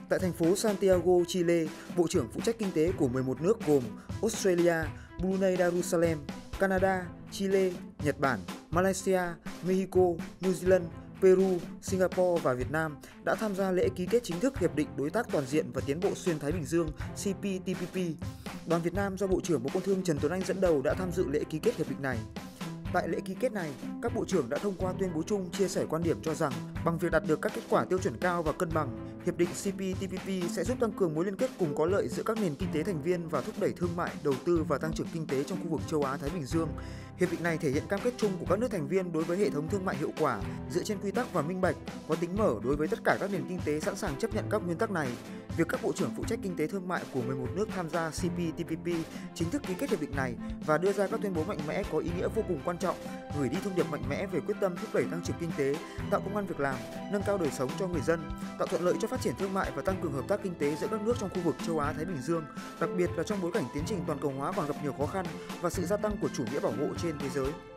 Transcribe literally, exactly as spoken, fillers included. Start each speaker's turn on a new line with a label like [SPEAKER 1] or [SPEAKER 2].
[SPEAKER 1] Tại thành phố Santiago, Chile, Bộ trưởng phụ trách kinh tế của mười một nước gồm Australia, Brunei Darussalam, Canada, Chile, Nhật Bản, Malaysia, Mexico, New Zealand, Peru, Singapore và Việt Nam đã tham gia lễ ký kết chính thức Hiệp định Đối tác Toàn diện và Tiến bộ Xuyên Thái Bình Dương C P T P P. Đoàn Việt Nam do Bộ trưởng Bộ Công Thương Trần Tuấn Anh dẫn đầu đã tham dự lễ ký kết hiệp định này. Tại lễ ký kết này, các bộ trưởng đã thông qua tuyên bố chung chia sẻ quan điểm cho rằng bằng việc đạt được các kết quả tiêu chuẩn cao và cân bằng, Hiệp định C P T P P sẽ giúp tăng cường mối liên kết cùng có lợi giữa các nền kinh tế thành viên và thúc đẩy thương mại, đầu tư và tăng trưởng kinh tế trong khu vực châu Á-Thái Bình Dương. Hiệp định này thể hiện cam kết chung của các nước thành viên đối với hệ thống thương mại hiệu quả, dựa trên quy tắc và minh bạch, có tính mở đối với tất cả các nền kinh tế sẵn sàng chấp nhận các nguyên tắc này. Việc các bộ trưởng phụ trách kinh tế thương mại của mười một nước tham gia C P T P P chính thức ký kết hiệp định này và đưa ra các tuyên bố mạnh mẽ có ý nghĩa vô cùng quan trọng, gửi đi thông điệp mạnh mẽ về quyết tâm thúc đẩy tăng trưởng kinh tế, tạo công ăn việc làm, nâng cao đời sống cho người dân, tạo thuận lợi cho phát triển thương mại và tăng cường hợp tác kinh tế giữa các nước trong khu vực châu Á Thái Bình Dương, đặc biệt là trong bối cảnh tiến trình toàn cầu hóa còn gặp nhiều khó khăn và sự gia tăng của chủ nghĩa bảo hộ trên thế giới.